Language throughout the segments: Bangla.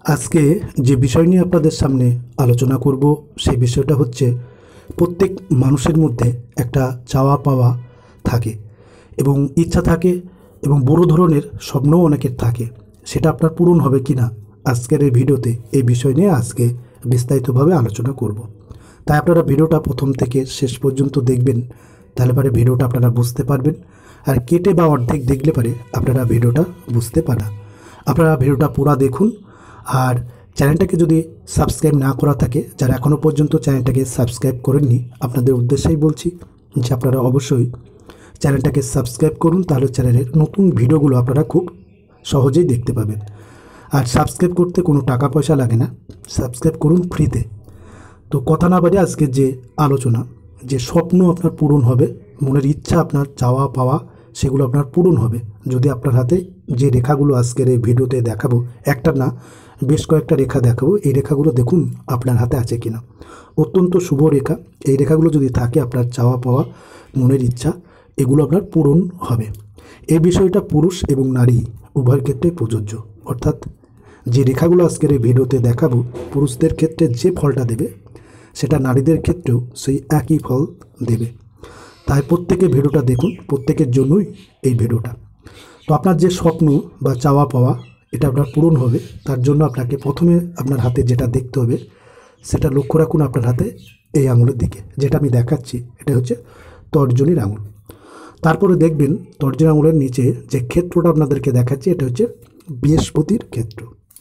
আজকে যে বিষয় নিয়ে আপনাদের সামনে আলোচনা করব সেই বিষয়টা হচ্ছে প্রত্যেক মানুষের মধ্যে একটা চাওয়া পাওয়া থাকে এবং ইচ্ছা থাকে এবং বড় ধরনের স্বপ্নও অনেকের থাকে। সেটা আপনার পূরণ হবে কি না আজকের এই ভিডিওতে এই বিষয় নিয়ে আজকে বিস্তারিতভাবে আলোচনা করব। তাই আপনারা ভিডিওটা প্রথম থেকে শেষ পর্যন্ত দেখবেন, তাহলে পরে ভিডিওটা আপনারা বুঝতে পারবেন। আর কেটে বা অর্ধেক দেখলে পরে আপনারা ভিডিওটা বুঝতে পারেন। আপনারা ভিডিওটা পুরো দেখুন। আর চ্যানেলটাকে যদি সাবস্ক্রাইব না করা থাকে, যারা এখনও পর্যন্ত চ্যানেলটাকে সাবস্ক্রাইব করেননি, আপনাদের উদ্দেশ্যেই বলছি যে আপনারা অবশ্যই চ্যানেলটাকে সাবস্ক্রাইব করুন, তাহলে চ্যানেলের নতুন ভিডিওগুলো আপনারা খুব সহজেই দেখতে পাবেন। আর সাবস্ক্রাইব করতে কোনো টাকা পয়সা লাগে না, সাবস্ক্রাইব করুন ফ্রিতে। তো কথা না বাড়ে আজকের যে আলোচনা, যে স্বপ্ন আপনার পূরণ হবে, মনের ইচ্ছা আপনার চাওয়া পাওয়া সেগুলো আপনার পূরণ হবে যদি আপনার হাতে যে রেখাগুলো আজকের এই ভিডিওতে দেখাবো, একটা না বেশ কয়েকটা রেখা দেখাবো, এই রেখাগুলো দেখুন আপনার হাতে আছে কিনা। অত্যন্ত শুভ রেখা। এই রেখাগুলো যদি থাকে আপনার চাওয়া পাওয়া মনের ইচ্ছা এগুলো আপনার পূরণ হবে। এই বিষয়টা পুরুষ এবং নারী উভয়ের ক্ষেত্রে প্রযোজ্য। অর্থাৎ যে রেখাগুলো আজকের এই ভিডিওতে দেখাবো, পুরুষদের ক্ষেত্রে যে ফলটা দেবে সেটা নারীদের ক্ষেত্রেও সেই একই ফল দেবে। তাই প্রত্যেকে ভিডিওটা দেখুন, প্রত্যেকের জন্যই এই ভিডিওটা। তো আপনার যে স্বপ্ন বা চাওয়া পাওয়া এটা আপনার পূরণ হবে, তার জন্য আপনাকে প্রথমে আপনার হাতে যেটা দেখতে হবে সেটা লক্ষ্য রাখুন আপনার হাতে এই আঙুলের দিকে, যেটা আমি দেখাচ্ছি এটা হচ্ছে তর্জনীর আঙুল। তারপরে দেখবেন তর্জনী আঙুলের নিচে যে ক্ষেত্রটা আপনাদেরকে দেখাচ্ছি এটা হচ্ছে বৃহস্পতির ক্ষেত্র।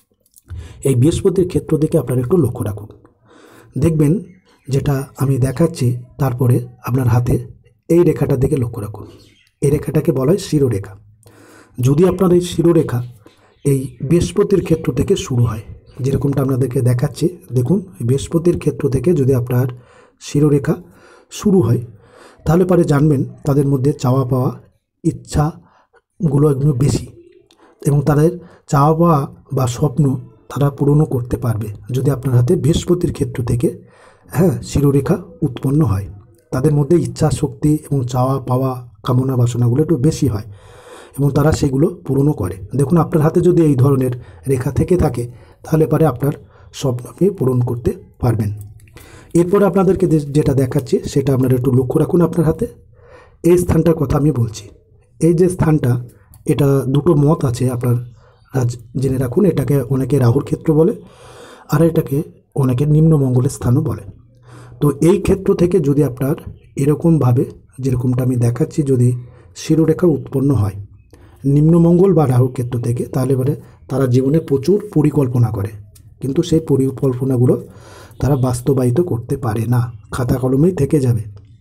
এই বৃহস্পতির ক্ষেত্র দিকে আপনারা একটু লক্ষ্য রাখুন। দেখবেন যেটা আমি দেখাচ্ছি, তারপরে আপনার হাতে এই রেখাটার দিকে লক্ষ্য রাখুন। এই রেখাটাকে বলা হয় শিরোরেখা। যদি আপনার এই শিরোরেখা এই বৃহস্পতির ক্ষেত্র থেকে শুরু হয়, যেরকমটা আপনাদেরকে দেখাচ্ছি, দেখুন বৃহস্পতির ক্ষেত্র থেকে যদি আপনার শিরোরেখা শুরু হয়, তাহলে পরে জানবেন তাদের মধ্যে চাওয়া পাওয়া ইচ্ছাগুলো একটু বেশি এবং তাদের চাওয়া পাওয়া বা স্বপ্ন তারা পূরণও করতে পারবে যদি আপনার হাতে বৃহস্পতির ক্ষেত্র থেকে শিরোরেখা উৎপন্ন হয়। তাদের মধ্যে ইচ্ছা শক্তি এবং চাওয়া পাওয়া কামনা বাসনাগুলো একটু বেশি হয় এবং তারা সেগুলো পূরণও করে। দেখুন আপনার হাতে যদি এই ধরনের রেখা থেকে থাকে তাহলে পরে আপনার স্বপ্ন আপনি পূরণ করতে পারবেন। এরপরে আপনাদেরকে যেটা দেখাচ্ছি সেটা আপনারা একটু লক্ষ্য রাখুন আপনার হাতে। এই স্থানটার কথা আমি বলছি। এই যে স্থানটা, এটা দুটো মত আছে, আপনার জেনে রাখুন। এটাকে অনেকে রাহুর ক্ষেত্র বলে, আর এটাকে অনেকে নিম্নমঙ্গলের স্থানও বলে। তো এই ক্ষেত্র থেকে যদি আপনার এরকমভাবে যেরকমটা আমি দেখাচ্ছি যদি শিরোরেখা উৎপন্ন হয় নিম্নমঙ্গল বা রাহুর ক্ষেত্র থেকে, তাহলে এবারে তারা জীবনে প্রচুর পরিকল্পনা করে, কিন্তু সেই পরিকল্পনাগুলো তারা বাস্তবায়িত করতে পারে না, খাতা কলমেই থেকে যাবে।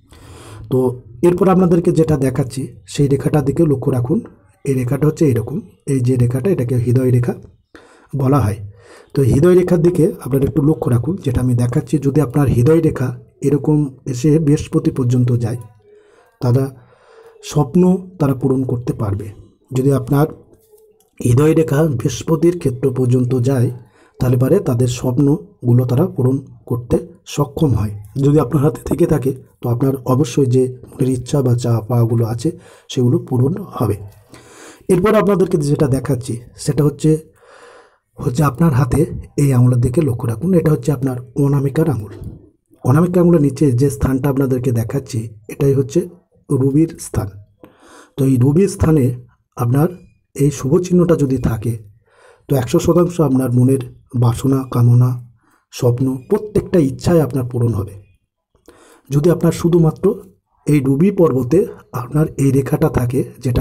তো এরপর আপনাদেরকে যেটা দেখাচ্ছি সেই রেখাটার দিকে লক্ষ্য রাখুন। এই রেখাটা হচ্ছে এরকম, এই যে রেখাটা এটাকে হৃদয় রেখা বলা হয়। তো হৃদয় রেখার দিকে আপনারা একটু লক্ষ্য রাখুন, যেটা আমি দেখাচ্ছি। যদি আপনার হৃদয় রেখা এরকম এসে বৃহস্পতি পর্যন্ত যায়, তারা স্বপ্ন তারা পূরণ করতে পারবে। যদি আপনার হৃদয় রেখা বৃহস্পতির ক্ষেত্র পর্যন্ত যায়, তাহলে পারে তাদের স্বপ্নগুলো তারা পূরণ করতে সক্ষম হয়। যদি আপনার হাতে থেকে থাকে তো আপনার অবশ্যই যে মনের ইচ্ছা বা চাওয়া পাওয়াগুলো আছে সেগুলো পূরণ হবে। এরপর আপনাদেরকে যেটা দেখাচ্ছি সেটা হচ্ছে আপনার হাতে এই আঙুলের দিকে লক্ষ্য রাখুন। এটা হচ্ছে আপনার অনামিকার আঙুল। অনামিকা আঙুলের নিচে যে স্থানটা আপনাদেরকে দেখাচ্ছি এটাই হচ্ছে রুবির স্থান। তো এই রুবির স্থানে আপনার এই শুভ চিহ্নটা যদি থাকে তো 100% আপনার মনের বাসনা কামনা স্বপ্ন প্রত্যেকটা ইচ্ছায় আপনার পূরণ হবে। যদি আপনার শুধুমাত্র এই রুবি পর্বতে আপনার এই রেখাটা থাকে, যেটা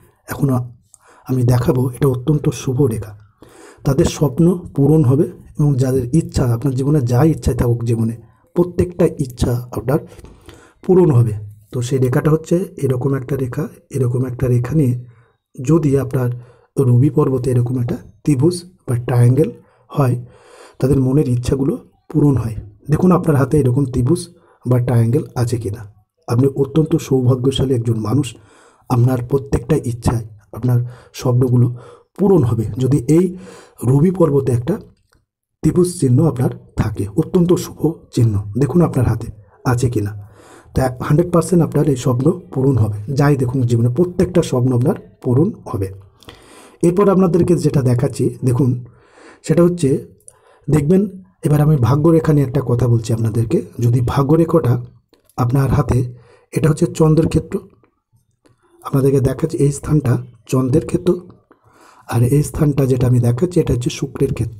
আমি দেখাবো, এটা অত্যন্ত শুভ রেখা। তাদের স্বপ্ন পূরণ হবে এবং যাদের ইচ্ছা আপনার জীবনে যা ইচ্ছায় থাকুক, জীবনে প্রত্যেকটা ইচ্ছা আপনার পূরণ হবে। তো সেই রেখাটা হচ্ছে এরকম একটা রেখা। এরকম একটা রেখা নিয়ে যদি আপনার রবি পর্বতে এরকম একটা ত্রিভুজ বা ট্রায়াঙ্গেল হয়, তাদের মনের ইচ্ছাগুলো পূরণ হয়। দেখুন আপনার হাতে এরকম ত্রিভুজ বা ট্রায়াঙ্গেল আছে কিনা। আপনি অত্যন্ত সৌভাগ্যশালী একজন মানুষ। আপনার প্রত্যেকটা ইচ্ছায় আপনার স্বপ্নগুলো পূরণ হবে যদি এই রবি পর্বতে একটা ত্রিভুজ চিহ্ন আপনার থাকে, অত্যন্ত শুভ চিহ্ন। দেখুন আপনার হাতে আছে কিনা। তা 100% আপনার এই স্বপ্ন পূরণ হবে। যাই দেখুন জীবনে প্রত্যেকটা স্বপ্ন আপনার পূরণ হবে। এরপর আপনাদেরকে যেটা দেখাচ্ছি দেখুন, সেটা হচ্ছে দেখবেন এবার আমি ভাগ্যরেখা নিয়ে একটা কথা বলছি আপনাদেরকে। যদি ভাগ্যরেখাটা আপনার হাতে, এটা হচ্ছে চন্দ্রের ক্ষেত্র, আপনাদেরকে দেখাচ্ছি এই স্থানটা চন্দ্রের ক্ষেত্র, আর এই স্থানটা যেটা আমি দেখাচ্ছি এটা হচ্ছে শুক্রের ক্ষেত্র,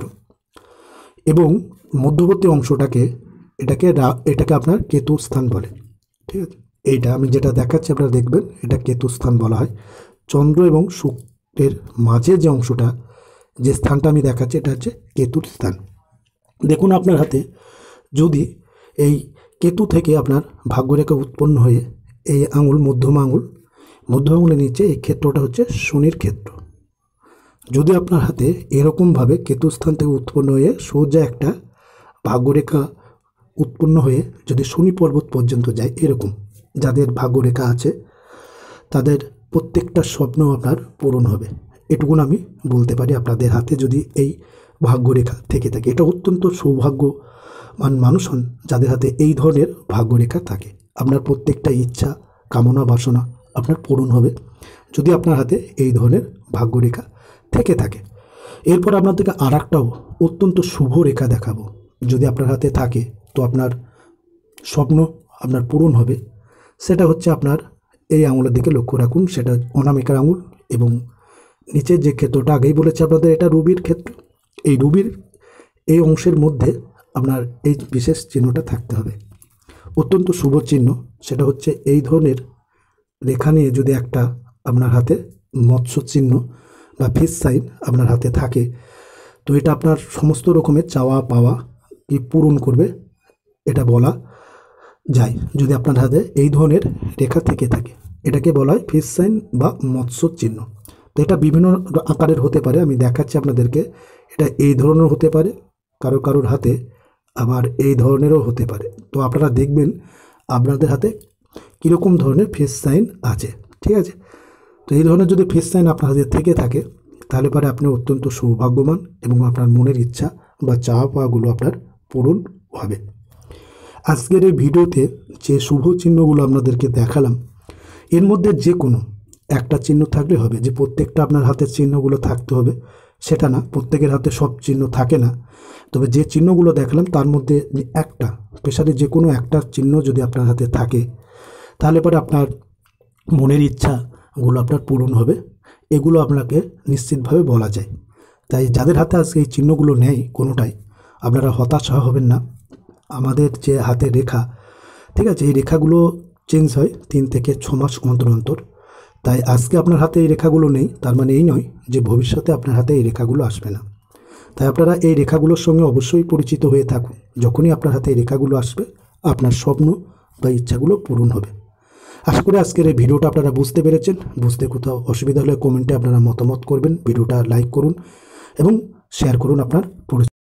এবং মধ্যবর্তী অংশটাকে এটাকে আপনার কেতু স্থান বলে। ঠিক আছে, এইটা আমি যেটা দেখাচ্ছি আপনারা দেখবেন এটা কেতু স্থান বলা হয়। চন্দ্র এবং শুক্রের মাঝে যে অংশটা, যে স্থানটা আমি দেখাচ্ছি এটা হচ্ছে কেতুর স্থান। দেখুন আপনার হাতে যদি এই কেতু থেকে আপনার ভাগ্যরেখা উৎপন্ন হয়ে এই আঙুল, মধ্যম আঙুলের নিচে এই ক্ষেত্রটা হচ্ছে শনির ক্ষেত্র। যদি আপনার হাতে এরকমভাবে কেতু স্থান থেকে উৎপন্ন হয়ে সোজা একটা ভাগ্যরেখা উৎপন্ন হয়ে যদি শনি পর্বত পর্যন্ত যায়, এরকম যাদের ভাগ্যরেখা আছে তাদের প্রত্যেকটা স্বপ্ন আপনার পূরণ হবে, এটুকুন আমি বলতে পারি। আপনাদের হাতে যদি এই ভাগ্যরেখা থেকে থাকে, এটা অত্যন্ত সৌভাগ্যবান মানুষ হন যাদের হাতে এই ধরনের ভাগ্যরেখা থাকে। আপনার প্রত্যেকটা ইচ্ছা, কামনা, বাসনা আপনার পূরণ হবে যদি আপনার হাতে এই ধরনের ভাগ্যরেখা থেকে থাকে। এরপর আপনাদেরকে আর একটাও অত্যন্ত শুভ রেখা দেখাবো। যদি আপনার হাতে থাকে তো আপনার স্বপ্ন আপনার পূরণ হবে। সেটা হচ্ছে আপনার এই আঙুলের দিকে লক্ষ্য রাখুন, সেটা অনামিকার আঙুল, এবং নিচের যে ক্ষেত্রটা আগেই বলেছি আপনাদের এটা রুবির ক্ষেত্র। এই রুবির এই অংশের মধ্যে আপনার এই বিশেষ চিহ্নটা থাকতে হবে, অত্যন্ত শুভ চিহ্ন। সেটা হচ্ছে এই ধরনের রেখা নিয়ে যদি একটা আপনার হাতে মৎস্য চিহ্ন বা ফিশ সাইন আপনার হাতে থাকে, তো এটা আপনার সমস্ত রকমের চাওয়া পাওয়া কি পূরণ করবে এটা বলা যায়। যদি আপনার হাতে এই ধরনের রেখা থেকে থাকে, এটাকে বলা হয় ফিশ সাইন বা মৎস্য চিহ্ন। তো এটা বিভিন্ন আকারের হতে পারে, আমি দেখাচ্ছি আপনাদেরকে। এটা এই ধরনের হতে পারে কারোর হাতে, আবার এই ধরনেরও হতে পারে। তো আপনারা দেখবেন আপনাদের হাতে কীরকম ধরনের ফিশ সাইন আছে। ঠিক আছে, তো এই ধরনের যদি ফিশ সাইন আপনার হাতে থেকে থাকে তাহলে পরে আপনি অত্যন্ত সৌভাগ্যবান এবং আপনার মনের ইচ্ছা বা চাওয়া পাওয়াগুলো আপনার পূরণ হবে। আজকের এই ভিডিওতে যে শুভ চিহ্নগুলো আপনাদেরকে দেখালাম, এর মধ্যে যে কোনো একটা চিহ্ন থাকলে হবে, যে প্রত্যেকটা আপনার হাতের চিহ্নগুলো থাকতে হবে সেটা না, প্রত্যেকের হাতে সব চিহ্ন থাকে না। তবে যে চিহ্নগুলো দেখালাম তার মধ্যে একটা, স্পেশালি যে কোনো একটা চিহ্ন যদি আপনার হাতে থাকে তাহলে পরে আপনার মনের ইচ্ছাগুলো আপনার পূরণ হবে, এগুলো আপনাকে নিশ্চিতভাবে বলা যায়। তাই যাদের হাতে আজকে এই চিহ্নগুলো নেই কোনোটাই, আপনারা হতাশা হবেন না। আমাদের যে হাতে রেখা, ঠিক আছে, এই রেখাগুলো চেঞ্জ হয় 3 থেকে 6 মাস অন্তর অন্তর। তাই আজকে আপনার হাতে এই রেখাগুলো নেই তার মানে এই নয় যে ভবিষ্যতে আপনার হাতে এই রেখাগুলো আসবে না। তাই আপনারা এই রেখাগুলোর সঙ্গে অবশ্যই পরিচিত হয়ে থাকুন। যখনই আপনার হাতে এই রেখাগুলো আসবে আপনার স্বপ্ন বা ইচ্ছাগুলো পূরণ হবে। আশা করি আজকের এই ভিডিওটা আপনারা বুঝতে পেরেছেন। বুঝতে কোথাও অসুবিধা হলে কমেন্টে আপনারা মতামত করবেন, ভিডিওটা লাইক করুন এবং শেয়ার করুন আপনার